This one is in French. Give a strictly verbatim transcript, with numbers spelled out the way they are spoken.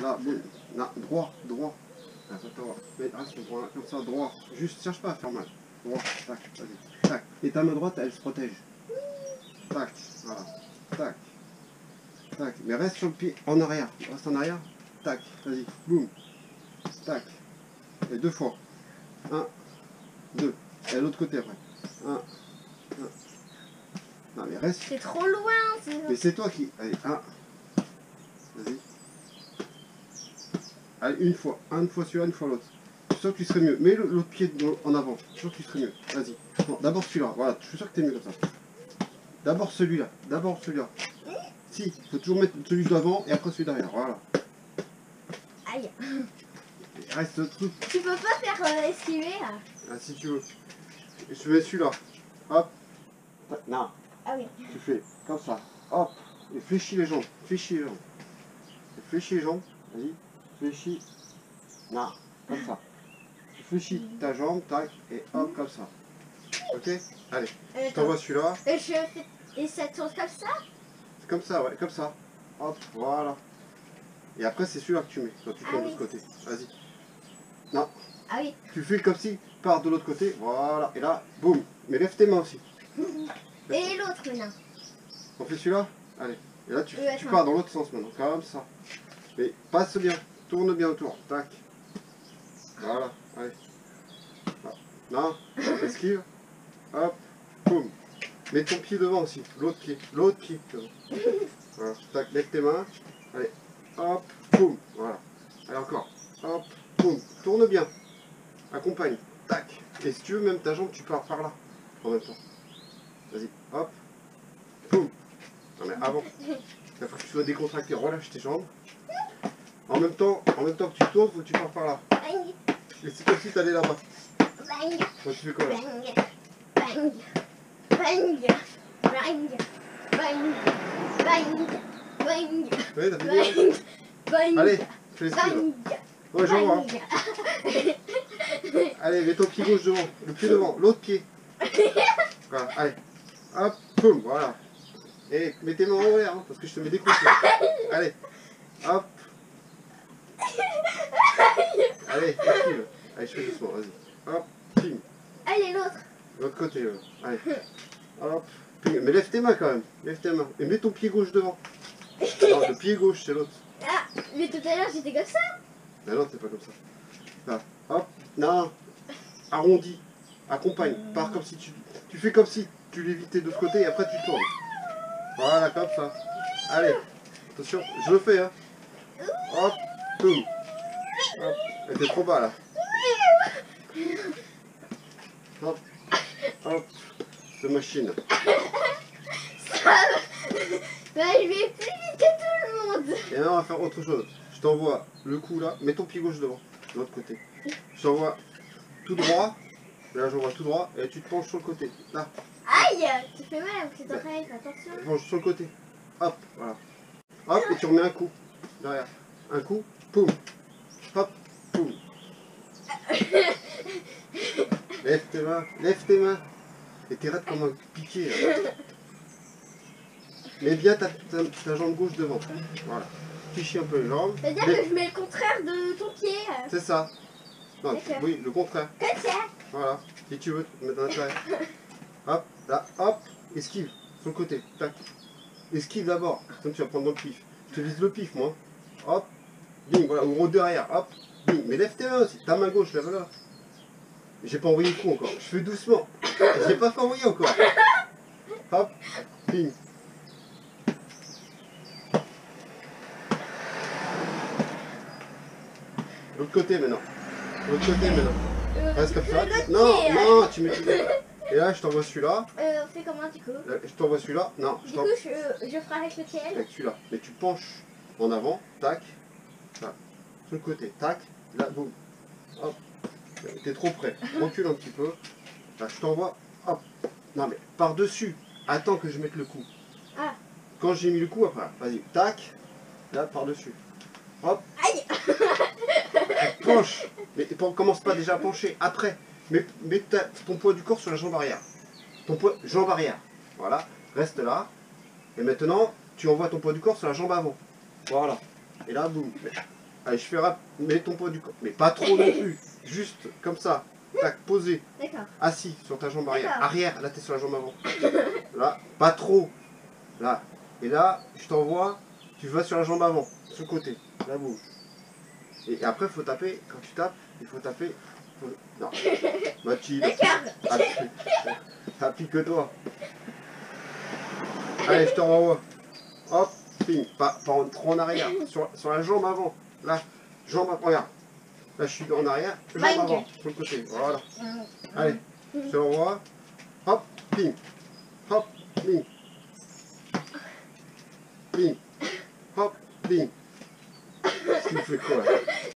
Là, boum. Là, droit, droit. Attends, attends. Mais reste droit, là, comme ça, droit. Juste, cherche pas à faire mal. Droit, tac, vas-y. Tac. Et ta main droite, elle se protège. Tac, voilà. Tac. Tac. Mais reste sur le pied en arrière. Reste en arrière. Tac, vas-y. Boum. Tac. Et deux fois. Un, deux. Et à l'autre côté après. Un, un. Non mais reste. C'est trop loin. Mais c'est toi qui... Allez, un. Vas-y. Allez, une fois. Une fois celui-là, une fois l'autre. Je suis sûr que tu serais mieux. Mets l'autre pied en avant. Je suis sûr que tu serais mieux. Vas-y. Non, d'abord celui-là. Voilà, je suis sûr que t'es mieux comme ça. D'abord celui-là. D'abord celui-là. Si, il faut toujours mettre celui d'avant et après celui derrière. Voilà. Aïe. Et reste le truc. Tu peux pas faire euh, esquiver là. Ah, si tu veux. Je mets celui-là. Hop. Non. Ah oui. Tu fais comme ça. Hop. Et fléchis les jambes. Fléchis les jambes. Et fléchis les jambes. Vas-y. Fléchis. Non. Comme ça. Tu fléchis ta jambe. Tac. Et hop, comme ça. Ok. Allez. Euh, Je t'envoie celui-là. Et je fais... Et ça tourne comme ça. C'est comme ça, ouais. Comme ça. Hop. Voilà. Et après, c'est celui-là que tu mets. Quand tu Ah tournes oui. de ce côté. Vas-y. Non. Ah oui. Tu fais comme si tu pars de l'autre côté. Voilà. Et là, boum. Mais lève tes mains aussi. Et l'autre maintenant. On fait celui-là. Allez. Et là, tu, Oui, tu attends. pars dans l'autre sens maintenant. Comme ça. Mais passe bien. Tourne bien autour. Tac. Voilà. Allez. Non. Esquive. Hop. Boum. Mets ton pied devant aussi. L'autre pied. L'autre pied. Voilà. Tac. Lève tes mains. Allez. Hop. Boum. Voilà. Allez encore. Hop. Boum. Tourne bien. Accompagne. Tac. Et si tu veux, même ta jambe, tu pars par là. En même temps. Vas-y. Hop. Boum. Non mais avant. Il faut que tu sois décontracté. Relâche tes jambes. En même temps, en même temps que tu tournes, faut que tu pars par là. Bang. Et c'est comme si tu allais là-bas. Bang. Toi, tu fais quoi là? Bang. Bang. Bang. Bang. Bang. Bang. Oui, t'as fait bien. Bang. Bang. Allez, fais l'esquive. Bang. Ouais, je vois. Allez, mets ton pied gauche devant. Le pied devant. L'autre pied. Voilà, allez. Hop, boum, voilà. Et mets tes mains en l'air, hein, parce que je te mets des coups. Allez. Hop. Allez, esquive. Allez, je fais doucement, vas-y. Hop, ping. Allez, l'autre. L'autre côté, là. Allez. Hop, ping. Mais lève tes mains quand même. Lève tes mains. Et mets ton pied gauche devant. Non, le pied gauche, c'est l'autre. Ah, mais tout à l'heure j'étais comme ça. Mais non, t'es pas comme ça. Là. Hop. Non. Arrondi. Accompagne. Pars comme si tu... Tu fais comme si tu l'évitais de l'autre côté et après tu tournes. Voilà, comme ça. Allez. Attention, je le fais, hein. Hop. Boum. Hop. Et t'es trop bas, là. Hop. Hop. C'est machine. Ça va. Bah, je vais plus vite que tout le monde. Et là, on va faire autre chose. Je t'envoie le coup là. Mets ton pied gauche devant. De l'autre côté. Je t'envoie tout droit. Là, j'envoie tout droit. Et tu te penches sur le côté. Là. Aïe, tu fais mal avec cette oreille, fais attention. Tu te penches sur le côté. Hop. Voilà. Hop. Et tu remets un coup. Derrière. Un coup. Poum. Hop. Poum. Lève tes mains. Lève tes mains. Et t'es raide comme un piqué là. Mets bien ta, ta, ta jambe gauche devant. Voilà. Fichis un peu les jambes. C'est-à-dire Mais- que je mets le contraire de ton pied. C'est ça. Non, D'accord. oui, le contraire. Comme ça. Voilà. Si tu veux, tu mets dans l'intérieur. Hop, là, hop. Esquive. Sur le côté. Tac. Esquive d'abord. Comme tu vas prendre dans le pif. Je te vise le pif, moi. Hop. Bing, voilà. Ou derrière. Hop. Bing. Mais lève tes mains aussi. Ta main gauche, lève-la. J'ai pas envoyé le coup encore. Je fais doucement. J'ai pas fait envoyer encore. Hop. Bing. L'autre côté maintenant. L'autre côté maintenant. Euh, Reste comme ça. l'autre Non, pied, non, tu mets. Et là, je t'envoie celui-là. Euh, on fait comment du coup? Là, Je t'envoie celui-là. Non, je Du t'envoie coup, je, je ferai avec lequel? avec celui-là. Mais tu penches en avant. Tac. Tac. Sur le côté. Tac. Là, boum. Hop. T'es trop près. Recule un petit peu. Là, je t'envoie. Hop. Non, mais par-dessus. Attends que je mette le coup. Ah. Quand j'ai mis le coup, après, vas-y. Tac. Là, par-dessus. Hop. Aïe. Penche. Mais pen- commence pas déjà à pencher. Après, mets, mets ta- ton poids du corps sur la jambe arrière. Ton poids, jambe arrière. Voilà. Reste là. Et maintenant, tu envoies ton poids du corps sur la jambe avant. Voilà. Et là, boum. Allez, je fais rap. Mets ton poids du corps. Mais pas trop non plus. Juste comme ça. Tac, posé. D'accord. Assis sur ta jambe arrière. D'accord. Arrière, là, t'es sur la jambe avant. Là, pas trop. Là. Et là, je t'envoie. Tu vas sur la jambe avant. Sur le côté. La bouge. Et après, il faut taper. Quand tu tapes, il faut taper. Faut... Non. Mathilde. D'accord. Applique-toi. Allez, je te renvoie. Hop, ping. Pas, pas en, trop en arrière. Sur, sur la jambe avant. Là, jambe avant. Regarde. Là, je suis en arrière. Jambe Bang. avant. Sur le côté. Voilà. Allez, je te renvoie. Hop, ping. Hop, ping. Ping. Hop, ping. Qu'est-ce qu'il fait quoi?